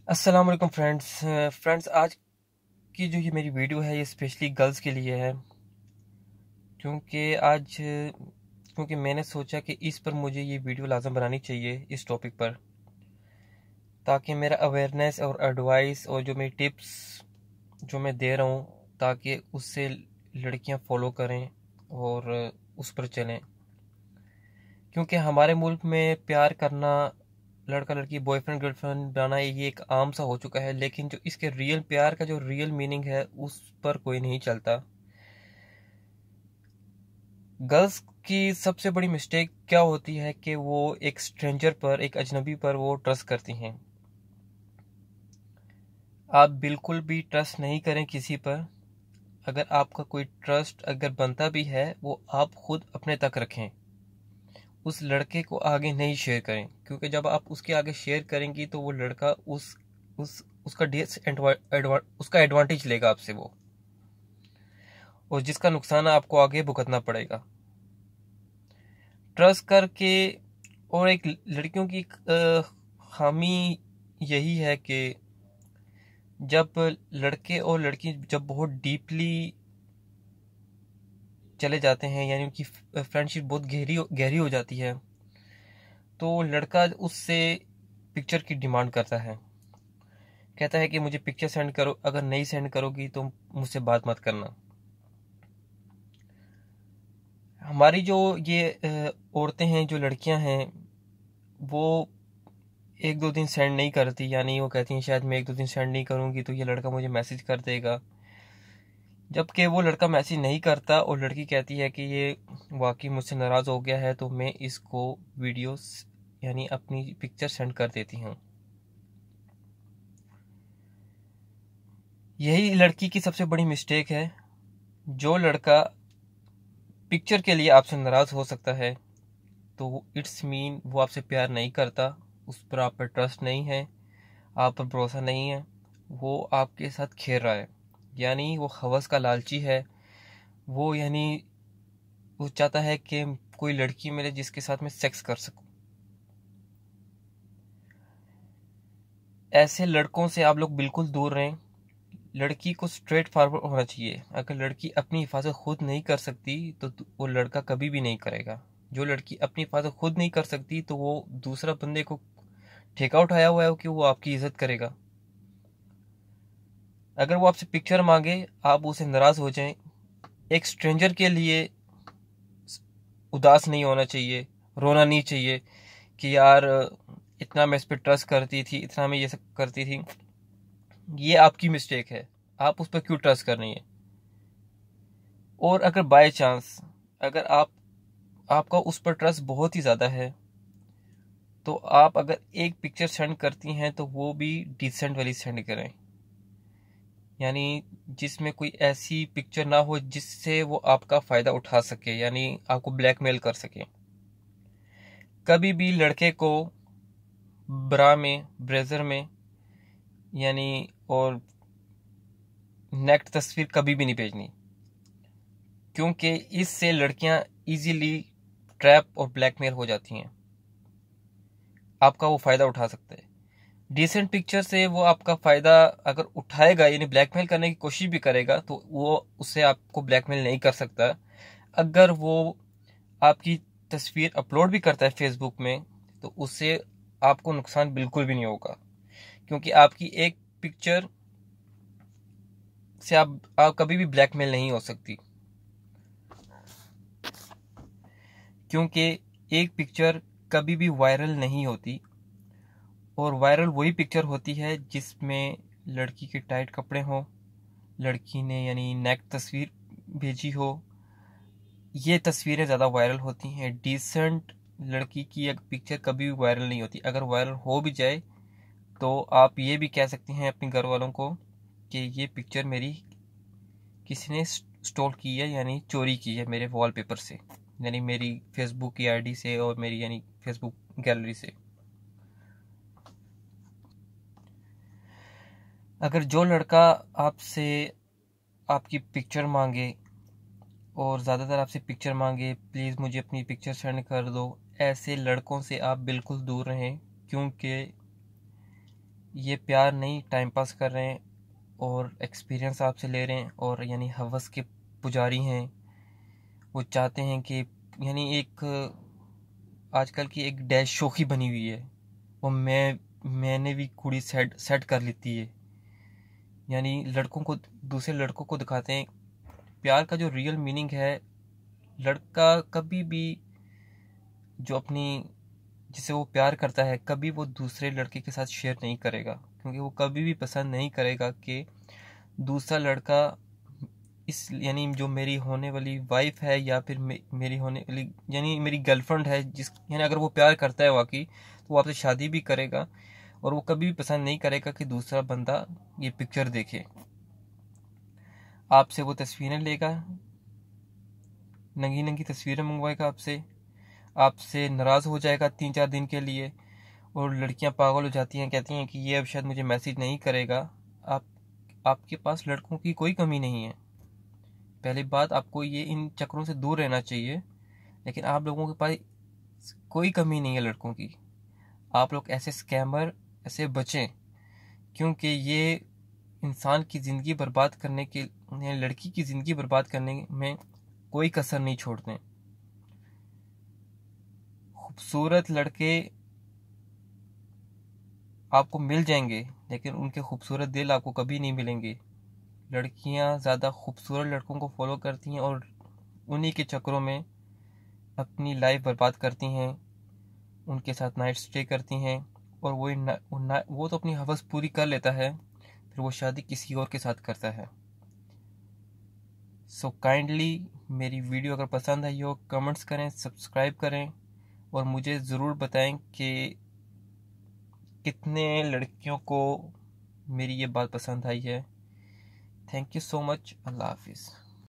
अस्सलाम वालेकुम फ्रेंड्स आज की जो ये मेरी वीडियो है ये स्पेशली गर्ल्स के लिए है। क्योंकि मैंने सोचा कि इस पर मुझे ये वीडियो लाजम बनानी चाहिए इस टॉपिक पर, ताकि मेरा अवेयरनेस और एडवाइस और जो मेरी टिप्स जो मैं दे रहा हूँ ताकि उससे लड़कियाँ फॉलो करें और उस पर चलें। क्योंकि हमारे मुल्क में प्यार करना, लड़का लड़की बॉयफ्रेंड गर्लफ्रेंड बनाना ये एक आम सा हो चुका है, लेकिन जो इसके रियल प्यार का जो रियल मीनिंग है उस पर कोई नहीं चलता। गर्ल्स की सबसे बड़ी मिस्टेक क्या होती है कि वो एक स्ट्रेंजर पर, एक अजनबी पर वो ट्रस्ट करती हैं। आप बिल्कुल भी ट्रस्ट नहीं करें किसी पर। अगर आपका कोई ट्रस्ट अगर बनता भी है वो आप खुद अपने तक रखें, उस लड़के को आगे नहीं शेयर करें, क्योंकि जब आप उसके आगे शेयर करेंगी तो वो लड़का उस उसका उसका एडवांटेज लेगा आपसे वो, और जिसका नुकसान आपको आगे भुगतना पड़ेगा। ट्रस्ट करके, और एक लड़कियों की खामी यही है कि जब लड़के और लड़की जब बहुत डीपली चले जाते हैं, यानी उनकी फ्रेंडशिप बहुत गहरी हो जाती है, तो लड़का उससे पिक्चर की डिमांड करता है। कहता है कि मुझे पिक्चर सेंड करो, अगर नहीं सेंड करोगी तो मुझसे बात मत करना। हमारी जो ये औरतें हैं, जो लड़कियां हैं, वो एक दो दिन सेंड नहीं करती, यानी वो कहती हैं शायद मैं एक दो दिन सेंड नहीं करूंगी तो ये लड़का मुझे मैसेज कर देगा। जबकि वो लड़का मैसेज नहीं करता और लड़की कहती है कि ये वाकई मुझसे नाराज़ हो गया है तो मैं इसको वीडियोस यानी अपनी पिक्चर सेंड कर देती हूँ। यही लड़की की सबसे बड़ी मिस्टेक है। जो लड़का पिक्चर के लिए आपसे नाराज़ हो सकता है तो इट्स मीन वो आपसे प्यार नहीं करता, उस पर आप पर ट्रस्ट नहीं है, आप पर भरोसा नहीं है, वो आपके साथ खेल रहा है। यानी वो हवस का लालची है। वो यानी वो चाहता है कि कोई लड़की मिले जिसके साथ मैं सेक्स कर सकूं। ऐसे लड़कों से आप लोग बिल्कुल दूर रहें। लड़की को स्ट्रेट फॉरवर्ड होना चाहिए। अगर लड़की अपनी हिफाजत खुद नहीं कर सकती तो वो लड़का कभी भी नहीं करेगा। जो लड़की अपनी हिफाजत खुद नहीं कर सकती तो वो दूसरा बंदे को ठेका उठाया हुआ है कि वो आपकी इज्जत करेगा। अगर वो आपसे पिक्चर मांगे, आप उसे नाराज हो जाएं। एक स्ट्रेंजर के लिए उदास नहीं होना चाहिए, रोना नहीं चाहिए कि यार इतना मैं इस पर ट्रस्ट करती थी, इतना मैं ये सब करती थी। ये आपकी मिस्टेक है, आप उस पर क्यों ट्रस्ट कर रही हैं। और अगर बाय चांस अगर आपका उस पर ट्रस्ट बहुत ही ज़्यादा है तो आप अगर एक पिक्चर सेंड करती हैं तो वो भी डिसेंट वाली सेंड करें, यानी जिसमें कोई ऐसी पिक्चर ना हो जिससे वो आपका फ़ायदा उठा सके, यानी आपको ब्लैकमेल कर सके। कभी भी लड़के को ब्रा में, ब्रेजर में, यानी और नेक्ट तस्वीर कभी भी नहीं भेजनी, क्योंकि इससे लड़कियां इजीली ट्रैप और ब्लैकमेल हो जाती हैं। आपका वो फ़ायदा उठा सकते हैं। डिसेंट पिक्चर से वो आपका फ़ायदा अगर उठाएगा, यानी ब्लैकमेल करने की कोशिश भी करेगा, तो वो उससे आपको ब्लैकमेल नहीं कर सकता। अगर वो आपकी तस्वीर अपलोड भी करता है फेसबुक में तो उससे आपको नुकसान बिल्कुल भी नहीं होगा, क्योंकि आपकी एक पिक्चर से आप कभी भी ब्लैकमेल नहीं हो सकती। क्योंकि एक पिक्चर कभी भी वायरल नहीं होती, और वायरल वही पिक्चर होती है जिसमें लड़की के टाइट कपड़े हों, लड़की ने यानी नेक तस्वीर भेजी हो। ये तस्वीरें ज़्यादा वायरल होती हैं। डिसेंट लड़की की एक पिक्चर कभी भी वायरल नहीं होती। अगर वायरल हो भी जाए तो आप ये भी कह सकती हैं अपने घर वालों को कि ये पिक्चर मेरी किसी ने स्टॉल की है, यानी चोरी की है मेरे वॉलपेपर से, यानी मेरी फेसबुक की आईडी से और मेरी यानी फेसबुक गैलरी से। अगर जो लड़का आपसे आपकी पिक्चर मांगे और ज़्यादातर आपसे पिक्चर मांगे, प्लीज़ मुझे अपनी पिक्चर सेंड कर दो, ऐसे लड़कों से आप बिल्कुल दूर रहें। क्योंकि ये प्यार नहीं, टाइम पास कर रहे हैं और एक्सपीरियंस आपसे ले रहे हैं, और यानी हवस के पुजारी हैं। वो चाहते हैं कि यानी एक आजकल की एक डैश शोखी बनी हुई है, वो मैंने भी कुड़ी सेट सेट कर लेती है। यानी लड़कों को, दूसरे लड़कों को दिखाते हैं प्यार का जो रियल मीनिंग है। लड़का कभी भी जो अपनी, जिसे वो प्यार करता है, कभी वो दूसरे लड़के के साथ शेयर नहीं करेगा, क्योंकि वो कभी भी पसंद नहीं करेगा कि दूसरा लड़का इस, यानी जो मेरी होने वाली वाइफ है या फिर मेरी होने वाली यानी मेरी गर्लफ्रेंड है, जिस यानी अगर वो प्यार करता है वाकई, तो वो आपसे शादी भी करेगा, और वो कभी भी पसंद नहीं करेगा कि दूसरा बंदा ये पिक्चर देखे। आपसे वो तस्वीरें लेगा, नंगी नंगी तस्वीरें मंगवाएगा आपसे, आपसे नाराज़ हो जाएगा 3-4 दिन के लिए, और लड़कियां पागल हो जाती हैं, कहती हैं कि ये अब शायद मुझे मैसेज नहीं करेगा। आप आपके पास लड़कों की कोई कमी नहीं है। पहली बात, आपको ये इन चक्रों से दूर रहना चाहिए। लेकिन आप लोगों के पास कोई कमी नहीं है लड़कों की। आप लोग ऐसे स्कैमर ऐसे बचें, क्योंकि ये इंसान की ज़िंदगी बर्बाद करने के, लड़की की ज़िंदगी बर्बाद करने में कोई कसर नहीं छोड़ते। खूबसूरत लड़के आपको मिल जाएंगे, लेकिन उनके खूबसूरत दिल आपको कभी नहीं मिलेंगे। लड़कियां ज़्यादा खूबसूरत लड़कों को फॉलो करती हैं और उन्हीं के चक्करों में अपनी लाइफ बर्बाद करती हैं, उनके साथ नाइट स्टे करती हैं, और वो तो अपनी हवस पूरी कर लेता है, फिर वो शादी किसी और के साथ करता है। सो काइंडली मेरी वीडियो अगर पसंद आई हो, कमेंट्स करें, सब्सक्राइब करें, और मुझे ज़रूर बताएं कि कितने लड़कियों को मेरी ये बात पसंद आई है। Thank you so much. Allah हाफिज़।